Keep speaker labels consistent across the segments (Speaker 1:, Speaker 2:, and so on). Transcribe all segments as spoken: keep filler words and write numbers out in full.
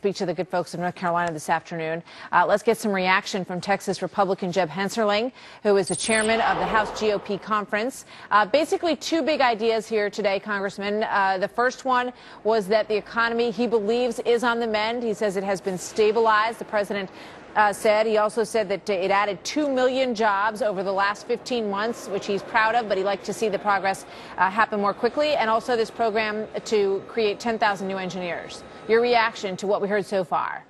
Speaker 1: Speak to the good folks of North Carolina this afternoon. Uh, let's get some reaction from Texas Republican Jeb Hensarling, who is the chairman of the House G O P conference. Uh, basically, two big ideas here today, Congressman. Uh, the first one was that the economy, he believes, is on the mend. He says it has been stabilized. The president Uh, said. He also said that it added two million jobs over the last fifteen months, which he's proud of, but he'd like to see the progress uh, happen more quickly, and also this program to create ten thousand new engineers. Your reaction to what we heard so far?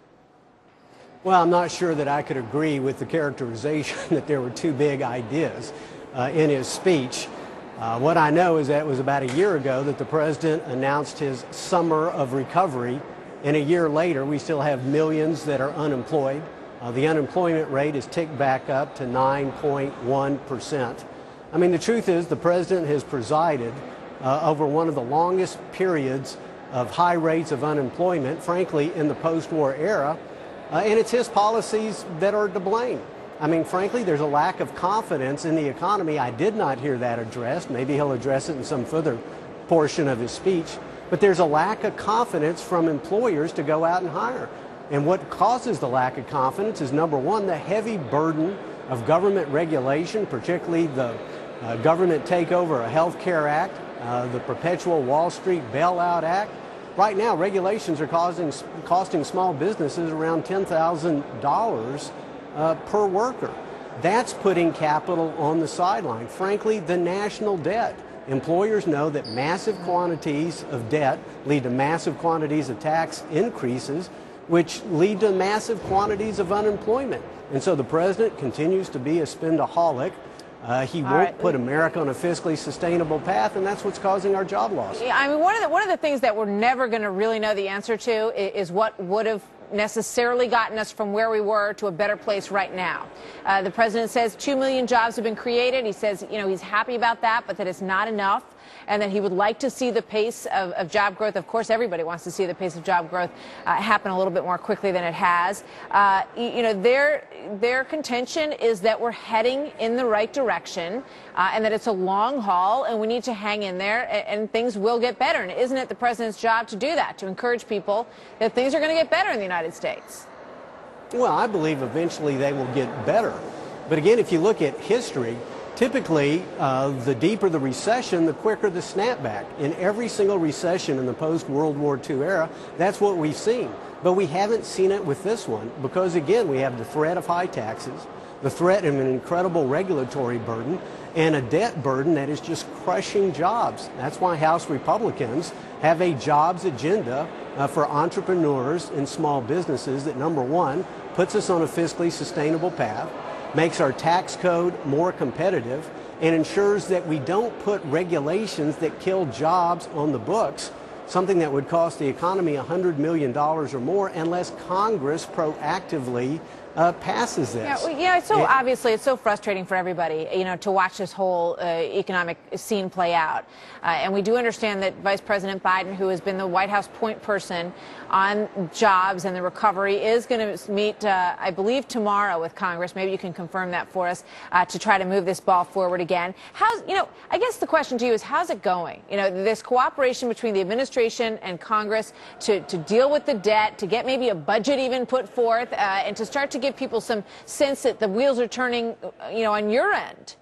Speaker 2: Well, I'm not sure that I could agree with the characterization that there were two big ideas uh, in his speech. Uh, what I know is that it was about a year ago that the president announced his summer of recovery, and a year later we still have millions that are unemployed. Uh, the unemployment rate has ticked back up to nine point one percent. I mean, the truth is the president has presided uh, over one of the longest periods of high rates of unemployment, frankly, in the post-war era, uh, and it's his policies that are to blame. I mean, frankly, there's a lack of confidence in the economy. I did not hear that addressed. Maybe he'll address it in some further portion of his speech. But there's a lack of confidence from employers to go out and hire. And what causes the lack of confidence is, number one, the heavy burden of government regulation, particularly the uh, government takeover of Health Care Act, uh, the Perpetual Wall Street Bailout Act. Right now, regulations are causing, costing small businesses around ten thousand dollars uh, per worker. That's putting capital on the sideline. Frankly, the national debt. Employers know that massive quantities of debt lead to massive quantities of tax increases, which lead to massive quantities of unemployment. And so the president continues to be a spendaholic. Uh, he All won't right. put America on a fiscally sustainable path, and that's what's causing our job loss.
Speaker 1: Yeah, I mean, one of the one of the things that we're never going to really know the answer to is, is what would have necessarily gotten us from where we were to a better place right now. Uh, the president says two million jobs have been created. He says, you know, he's happy about that, but that it's not enough, and that he would like to see the pace of, of job growth. Of course, everybody wants to see the pace of job growth uh, happen a little bit more quickly than it has. Uh, you know, their their contention is that we're heading in the right direction, uh, and that it's a long haul, and we need to hang in there, and, and things will get better. And isn't it the president's job to do that, to encourage people that things are going to get better in the United States?
Speaker 2: Well, I believe eventually they will get better. But again, if you look at history, typically, uh, the deeper the recession, the quicker the snapback. In every single recession in the post-World War Two era, that's what we've seen. But we haven't seen it with this one because, again, we have the threat of high taxes, the threat of an incredible regulatory burden, and a debt burden that is just crushing jobs. That's why House Republicans have a jobs agenda uh, for entrepreneurs and small businesses that, number one, puts us on a fiscally sustainable path, makes our tax code more competitive, and ensures that we don't put regulations that kill jobs on the books, something that would cost the economy one hundred million dollars or more, unless Congress proactively uh, passes this.
Speaker 1: Yeah, well, yeah, it's so yeah. obviously it's so frustrating for everybody, you know, to watch this whole uh, economic scene play out. Uh, and we do understand that Vice President Biden, who has been the White House point person on jobs and the recovery, is going to meet, uh, I believe, tomorrow with Congress. Maybe you can confirm that for us uh, to try to move this ball forward again. How's, you know, I guess the question to you is, how's it going? You know, this cooperation between the administration and Congress to, to deal with the debt, to get maybe a budget even put forth, uh, and to start to give people some sense that the wheels are turning, you know, on your end.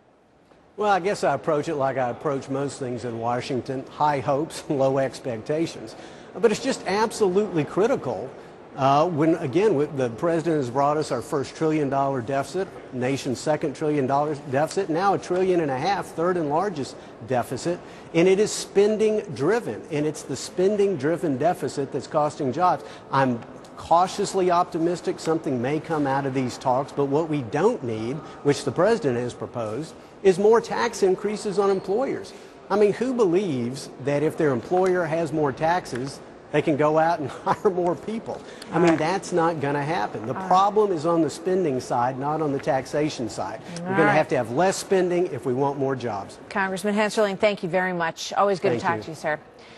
Speaker 2: Well, I guess I approach it like I approach most things in Washington: high hopes, low expectations. But it's just absolutely critical uh, when, again, the president has brought us our first trillion dollar deficit, nation's second trillion dollar deficit, now a trillion and a half, third and largest deficit, and it is spending driven, and it's the spending driven deficit that's costing jobs. I'm cautiously optimistic something may come out of these talks, but what we don't need, which the president has proposed, is more tax increases on employers. I mean, who believes that if their employer has more taxes, they can go out and hire more people? I mean, that's not going to happen. The problem is on the spending side, not on the taxation side. We're going to have to have less spending if we want more jobs.
Speaker 1: Congressman Hensarling, thank you very much. Always good to talk to you, sir.